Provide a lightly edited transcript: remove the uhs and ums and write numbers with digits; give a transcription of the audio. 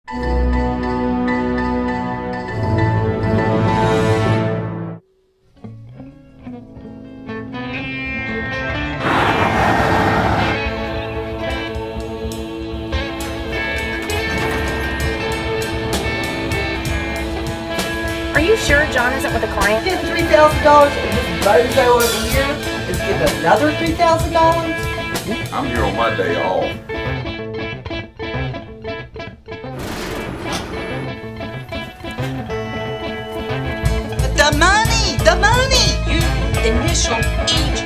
Are you sure John isn't with a client? Get $3,000 and his bozo over here is getting another $3,000? I'm here on my day off. The money! You initial H